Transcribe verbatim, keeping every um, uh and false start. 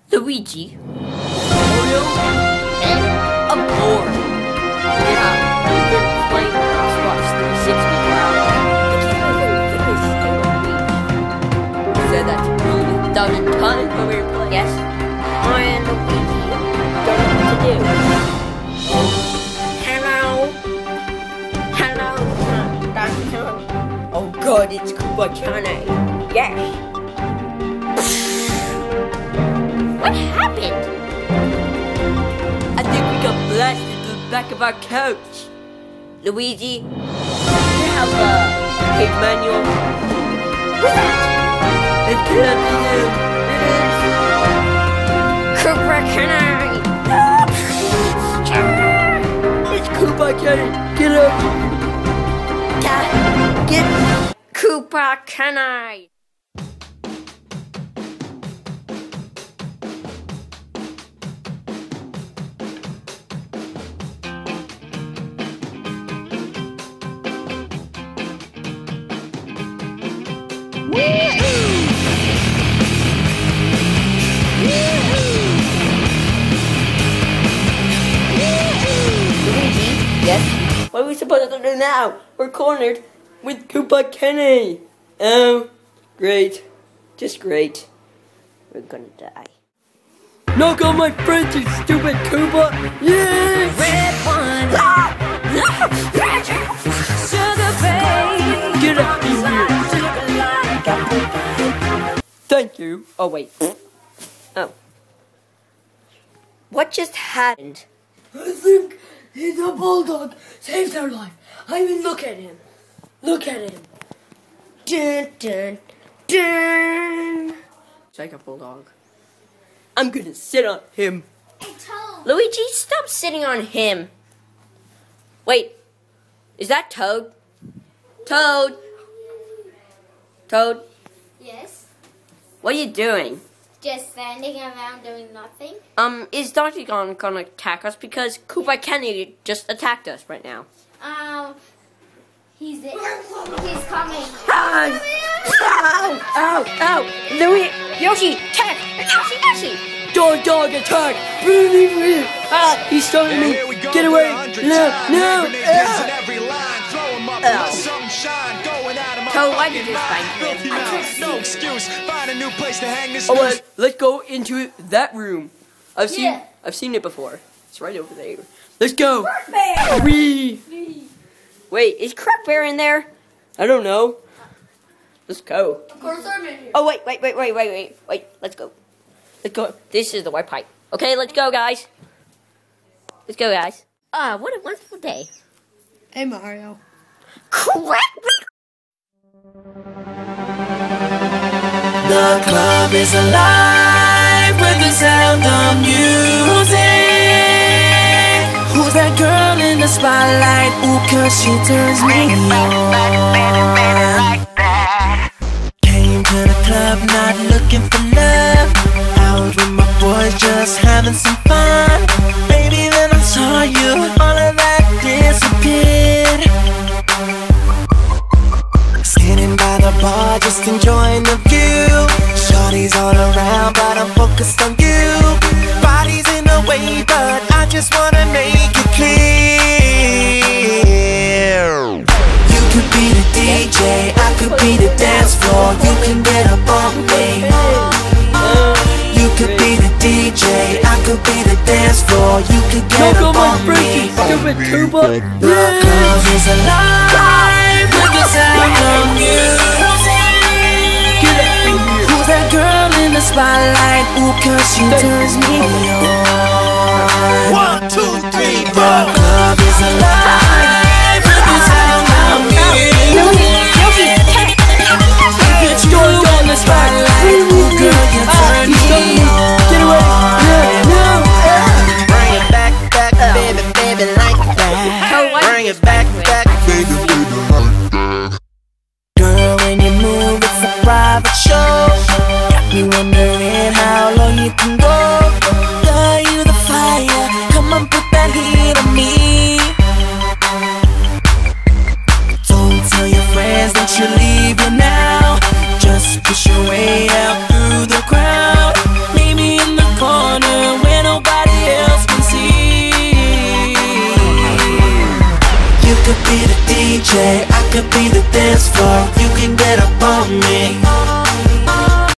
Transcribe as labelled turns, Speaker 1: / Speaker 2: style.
Speaker 1: Luigi, Mario, and a board. Yeah, we've been playing Xbox three sixty now. I can't even finish Halo Reach. You said that to me a dozen times when we were playing. Yes, I and Luigi don't know what to do. Hello? Hello? Oh god, it's Koopa Chane. Yes. What happened? I think we got blasted to the back of our couch. Luigi, you have a page manual? What's that? It can't be him. It is Koopa Chane. It's Koopa Chane. Get up. Get Koopa Chane. Yes? What are we supposed to do now? We're cornered with Koopa Chane. Oh, great. Just great. We're gonna die. Knock on my friends, you stupid Koopa! Yes! Red one! Sugar babe! Get out of here! Thank you. Oh, wait. Oh. What just happened?
Speaker 2: I think the bulldog saved our life. I mean, look at him. Look at him. Dun, dun, dun.
Speaker 1: It's like a bulldog. I'm gonna sit on him.
Speaker 3: Hey, Toad.
Speaker 1: Luigi, stop sitting on him. Wait, is that Toad? Toad? Toad?
Speaker 3: Yes?
Speaker 1: What are you doing?
Speaker 3: Just standing around doing nothing?
Speaker 1: Um, is Donkey Kong gonna attack us? Because Koopa Chane just attacked us right now.
Speaker 3: Um, he's it. He's coming.
Speaker 1: Ow! Ow! Ow! Ow! Luigi! Yoshi! Attack! Yoshi! Yoshi! Dog! Dog! Attack! Ah! He's starting me! Get away! No! No! Toad, why did you find him?
Speaker 4: No excuse. Find a new place to hang this.
Speaker 1: Oh, let's, let's go into that room. I've seen
Speaker 3: Yeah.
Speaker 1: I've seen it before. It's right over there. Let's go. Wee. Wait, is Croc Bear in there? I don't know. Let's go.
Speaker 2: Of course I'm in here.
Speaker 1: Oh wait, wait, wait, wait, wait, wait, wait. Let's go. Let's go. This is the white pipe. Okay, let's go, guys. Let's go, guys. Ah, what a wonderful day.
Speaker 2: Hey, Mario.
Speaker 1: Correct.
Speaker 5: The club is alive with the sound of music. Who's that girl in the spotlight? Ooh, cause she turns me on. Came to the club not looking for love. Out with my boys just having some fun. Baby, then I saw you, all of that disappeared. Sitting by the bar, just enjoying the view. Shorty's all around, but I'm focused on you. Body's in the way, but I just wanna make it clear. You could be the D J, I could be the dance floor. You can get up on me. You could be the D J, I could be the dance floor. You could get up on me.
Speaker 1: Stupid Koopa.
Speaker 5: The club is alive with the sound of music. Who's that girl in the spotlight? Ooh, cause she turns me on. One, two, three, four. The club is alive with the sound of music. If you're on the spotlight, ooh, girl, you turn me on.
Speaker 1: Get away. No, no.
Speaker 5: Bring it back, back, baby, baby, like that. Bring it back, back, baby, baby, like that. Girl, when you move, it's a private show. Got me wondering how long you can go. Girl, you the fire. Come on, put that heat on me. Don't tell your friends that you're leaving now. Just push your way out through the crowd. Maybe in the corner. D J, I could be the dance floor. You can get up on me.